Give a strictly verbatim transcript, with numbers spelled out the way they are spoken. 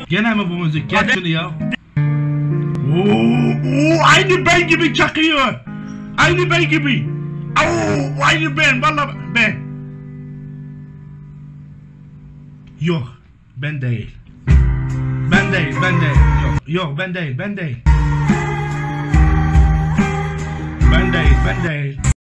Gene mi bu müzik? Gel şunu ya. Oo, oo, aynı ben gibi çakıyor. Aynı ben gibi. Oo, aynı ben. Vallahi ben. Yok. Ben değil. Ben değil. Ben değil. Yok. Yok ben değil. Ben değil. Ben değil. Ben değil.